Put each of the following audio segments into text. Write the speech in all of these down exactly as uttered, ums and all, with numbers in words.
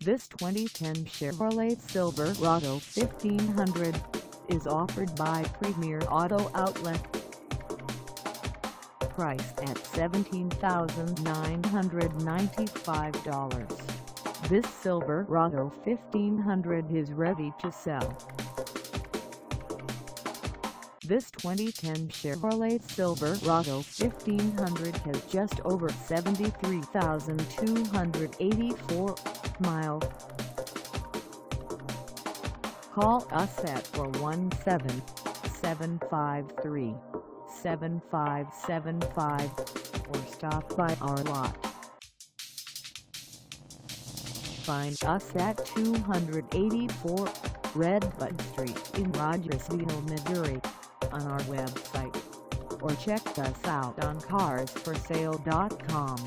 This twenty ten Chevrolet Silverado fifteen hundred is offered by Premier Auto Outlet. Priced at seventeen thousand nine hundred ninety-five dollars, this Silverado fifteen hundred is ready to sell. This twenty ten Chevrolet Silverado fifteen hundred has just over seventy-three thousand two hundred eighty-four miles. Call us at four one seven, seven five three, seven five seven five or stop by our lot. Find us at two eighty-four Redbud Street in Rogersville, Missouri on our website, or check us out on cars for sale dot com.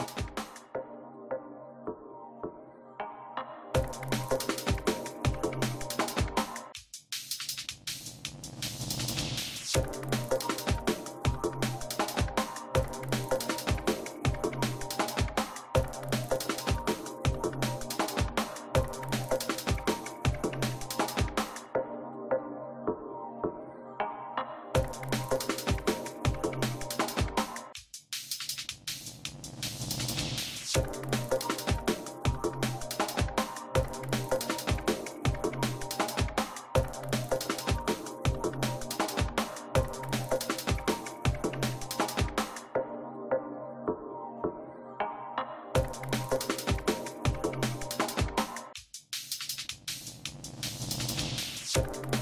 You